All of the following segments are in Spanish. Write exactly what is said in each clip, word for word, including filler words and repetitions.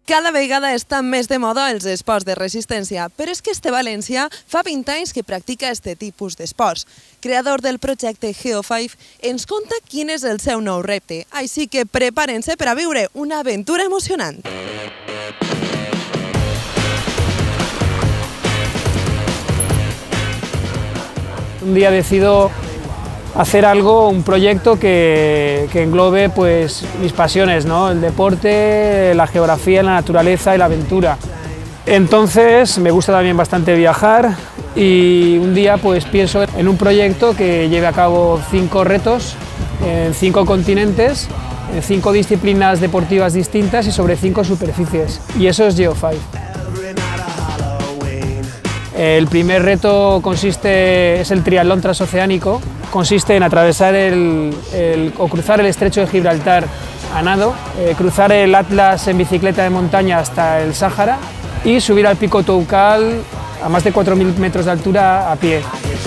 Cada vegada estan més de moda els esports de resistència, però és que este valencià fa vint anys que practica este tipus d'esports. Creador del projecte Geo cinc ens conta quin és el seu nou repte, així que preparen-se per a viure una aventura emocionant. Un día decido hacer algo, un proyecto que, que englobe pues, mis pasiones, ¿no? El deporte, la geografía, la naturaleza y la aventura. Entonces me gusta también bastante viajar y un día pues, pienso en un proyecto que lleve a cabo cinco retos en cinco continentes, en cinco disciplinas deportivas distintas y sobre cinco superficies. Y eso es Geo cinc. El primer reto consiste, es el triatlón transoceánico. Consiste en atravesar el, el, o cruzar el estrecho de Gibraltar a nado, eh, cruzar el Atlas en bicicleta de montaña hasta el Sáhara y subir al pico Toukal a más de cuatro mil metros de altura a pie.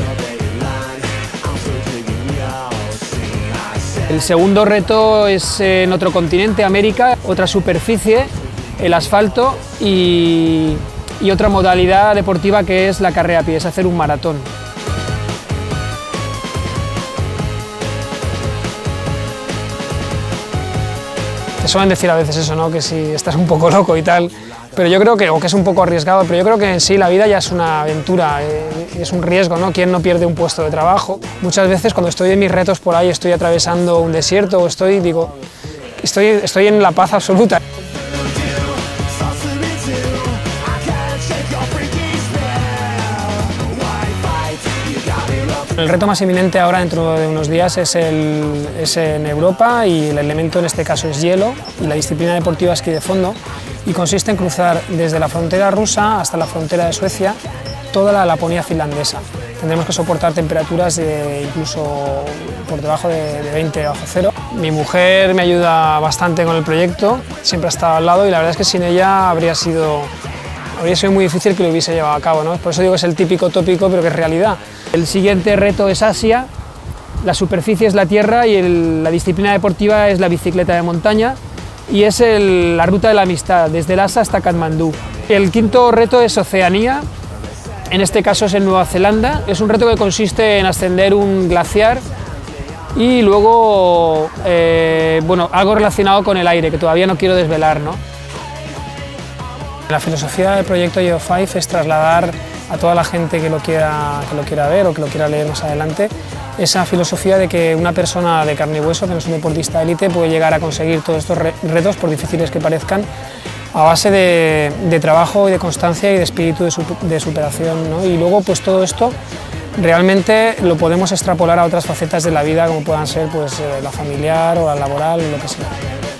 El segundo reto es en otro continente, América, otra superficie, el asfalto y, y otra modalidad deportiva que es la carrera a pie, es hacer un maratón. Te suelen decir a veces eso, ¿no? Que si estás un poco loco y tal, pero yo creo que, o que es un poco arriesgado, pero yo creo que en sí la vida ya es una aventura, eh, es un riesgo, ¿no? ¿Quién no pierde un puesto de trabajo? Muchas veces cuando estoy en mis retos por ahí, estoy atravesando un desierto o estoy, digo, estoy, estoy en la paz absoluta. El reto más inminente ahora, dentro de unos días, es, el, es en Europa y el elemento en este caso es hielo y la disciplina deportiva esquí de fondo y consiste en cruzar desde la frontera rusa hasta la frontera de Suecia toda la Laponia finlandesa. Tendremos que soportar temperaturas de incluso por debajo de, de veinte bajo cero. Mi mujer me ayuda bastante con el proyecto, siempre ha estado al lado y la verdad es que sin ella habría sido, habría sido muy difícil que lo hubiese llevado a cabo, ¿no? Por eso digo que es el típico tópico, pero que es realidad. El siguiente reto es Asia, la superficie es la tierra y el, la disciplina deportiva es la bicicleta de montaña y es el, la ruta de la amistad, desde Lhasa hasta Katmandú. El quinto reto es Oceanía, en este caso es en Nueva Zelanda, es un reto que consiste en ascender un glaciar y luego eh, bueno, algo relacionado con el aire, que todavía no quiero desvelar, ¿no? La filosofía del proyecto Geo cinc es trasladar a toda la gente que lo, quiera, que lo quiera ver o que lo quiera leer más adelante esa filosofía de que una persona de carne y hueso, que no es un deportista de élite, puede llegar a conseguir todos estos retos, por difíciles que parezcan, a base de, de trabajo y de constancia y de espíritu de, de superación, ¿no? Y luego pues todo esto realmente lo podemos extrapolar a otras facetas de la vida, como puedan ser pues, la familiar o la laboral o lo que sea.